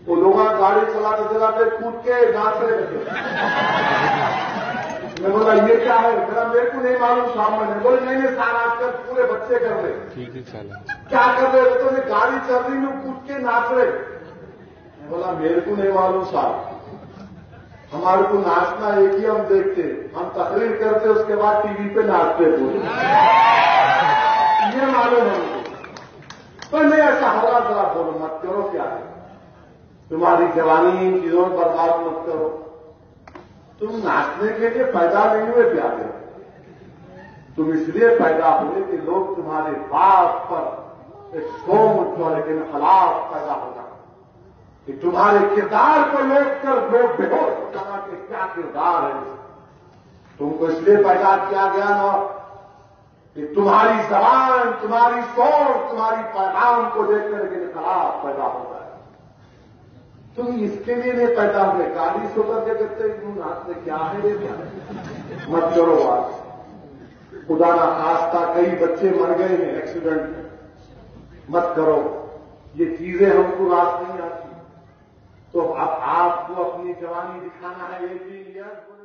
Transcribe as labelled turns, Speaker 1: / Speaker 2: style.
Speaker 1: वो लोग गाड़ी चलाते चलाते कूद के नाच रहे थे। मैं बोला ये क्या है? मेरे को नहीं मालूम साहब। मैंने बोले नहीं सारा आजकल पूरे बच्चे कर रहे।
Speaker 2: ठीक है चलो।
Speaker 1: क्या कर रहे? तो मैं गाड़ी चल रही हूँ कूद के नाच रहे। मैं बोला मेरे को नहीं मालूम साहब, हमारे को नाचना एक ही हम देखते, हम तकरीर करते उसके बाद टीवी पे नाचते पूरे, ये मालूम हमको। तो नहीं ऐसा होगा जरा बोलो मत करो। क्या है तुम्हारी जवानी इन चीजों में बर्बाद मत करो। तुम नाचने के लिए पैदा नहीं हुए प्यारे, तुम इसलिए पैदा हुए कि लोग तुम्हारे बात पर एक शोम उठने के खिलाफ पैदा होगा, कि तुम्हारे किरदार को लोग बेहोश हो जाना कि क्या किरदार है। तुमको इसलिए पैदा किया गया ना कि तुम्हारी जबान, तुम्हारी सोच, तुम्हारी पैगाम को देखकर के खिलाफ पैदा होगा। तुम इसके लिए नहीं पैदा हुए। गाड़ी सोकर के कहते तुम नाचते क्या है? ये क्या है? मत करो बात। खुदा ना खास्ता कई बच्चे मर गए हैं एक्सीडेंट में, मत करो। ये चीजें हमको रास नहीं आती। तो अब आपको अपनी जवानी दिखाना है 18 ईयर्स